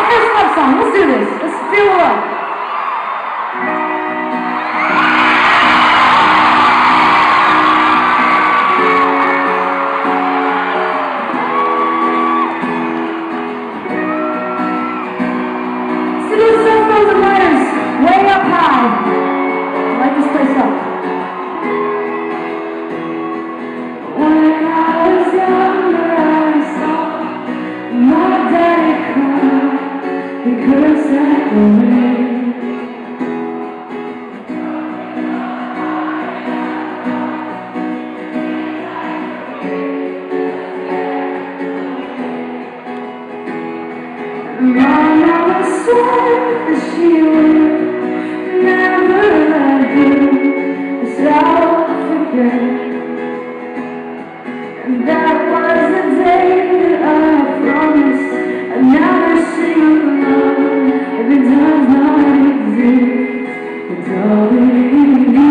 first love song. Let's do this. Let's feel the love. So do some of those letters way up high. Light this place up. When I was younger, I saw my daddy cry. He cursed at the rain. My mama swore that she would never let him without forget. And that was the day that I promised I'd never sing alone if it does not exist. It's all in you.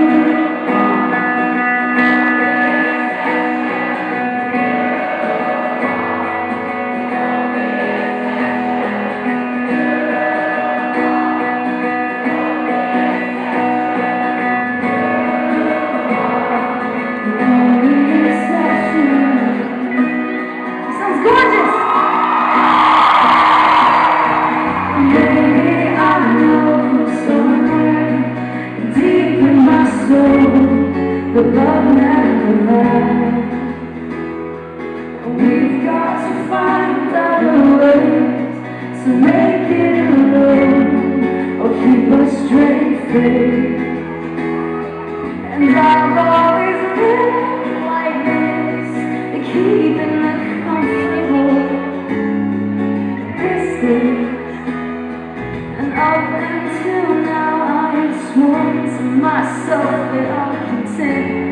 The love never lasts. We've got to find other ways to make it alone or keep a straight face. And I've always lived like this, keeping a comfortable distance. And up until now I have sworn to myself that I'm content